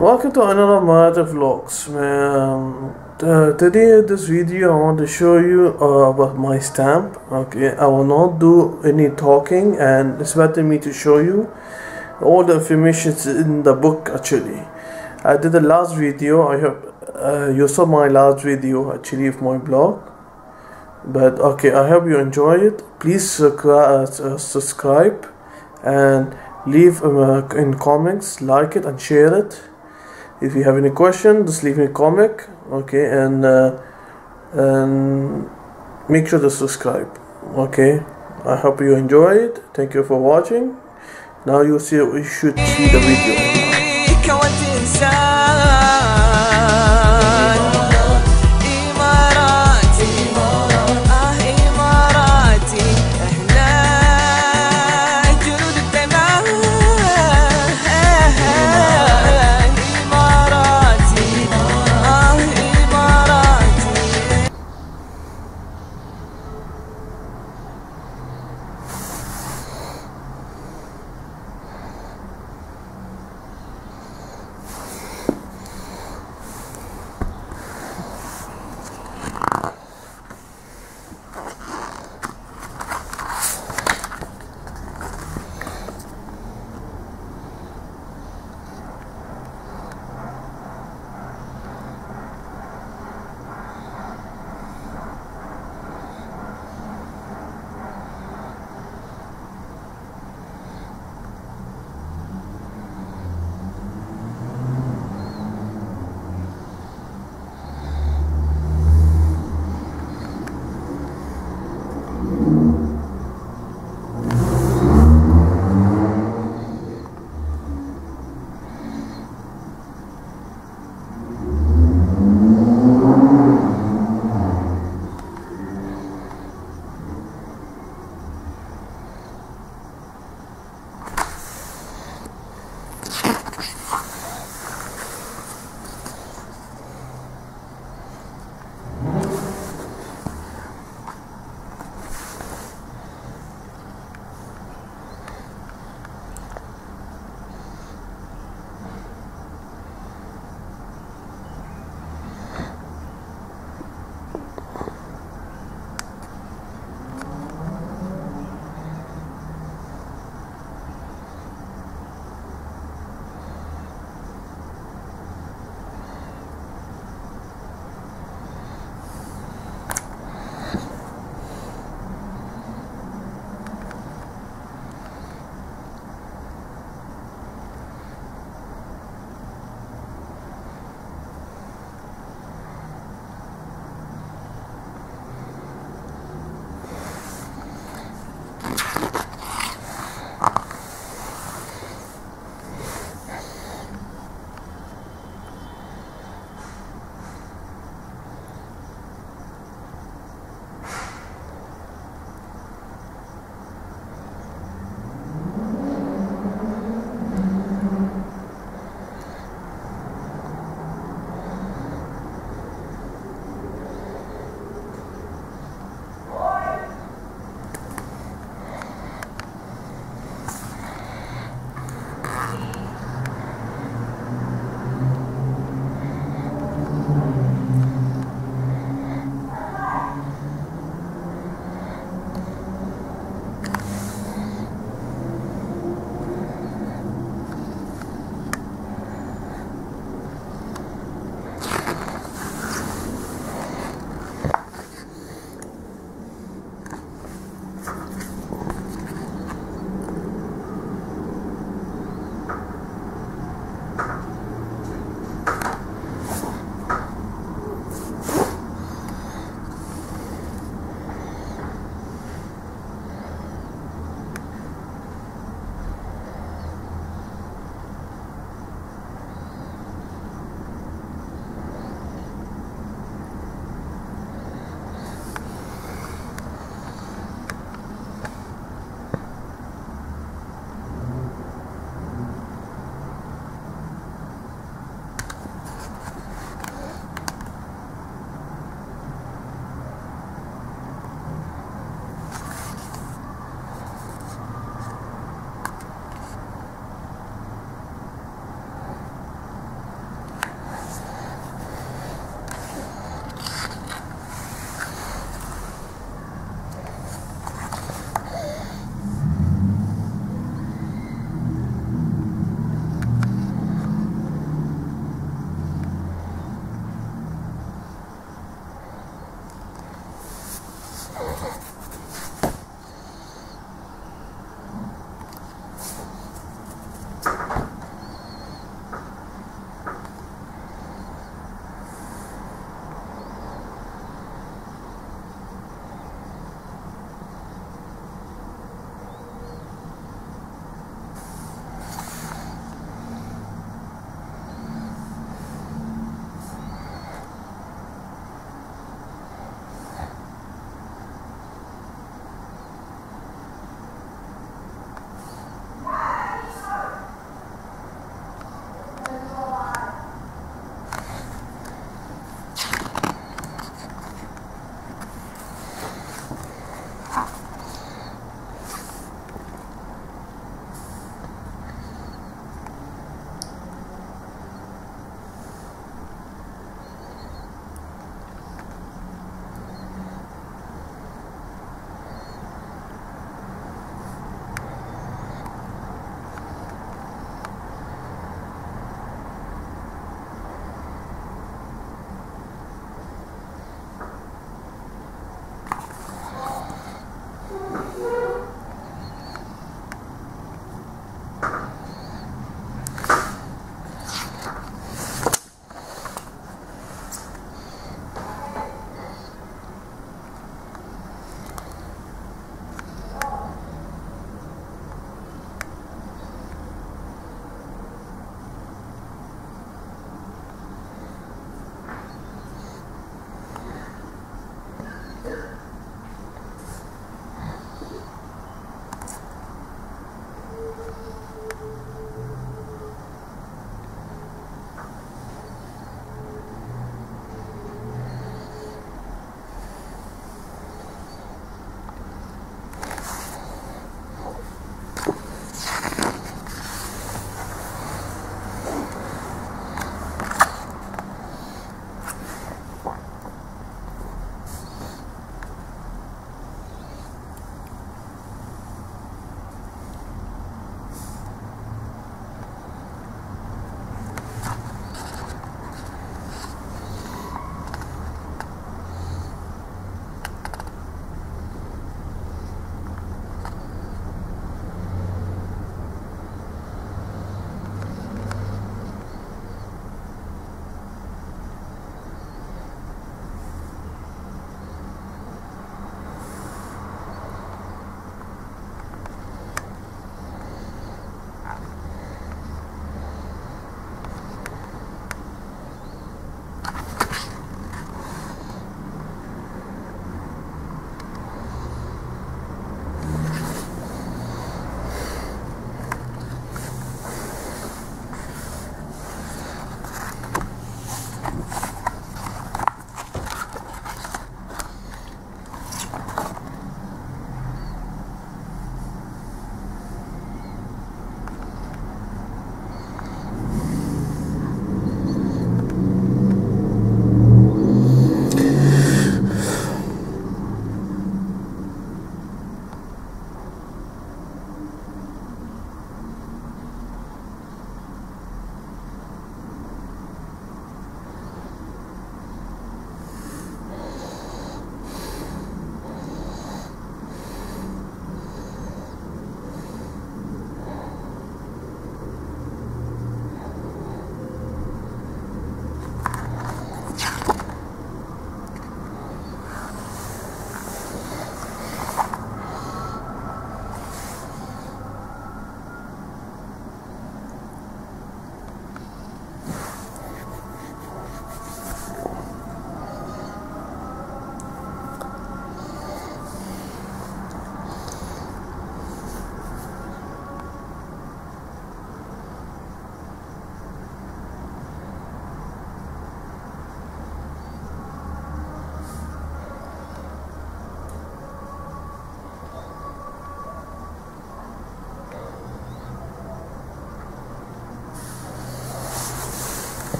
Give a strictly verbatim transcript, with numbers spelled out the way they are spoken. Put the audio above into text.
Welcome to another Mana vlogs. Um, uh, today in this video I want to show you uh, about my stamp. Okay, I will not do any talking, and it's better me to show you all the information in the book. Actually, I did the last video. I hope uh, you saw my last video actually of my blog. But okay, I hope you enjoy it. Please uh, subscribe and leave uh, in comments, like it and share it. If you have any question, just leave me a comment, okay, and uh, and make sure to subscribe, okay. I hope you enjoy it. Thank you for watching. Now you see, you should see the video.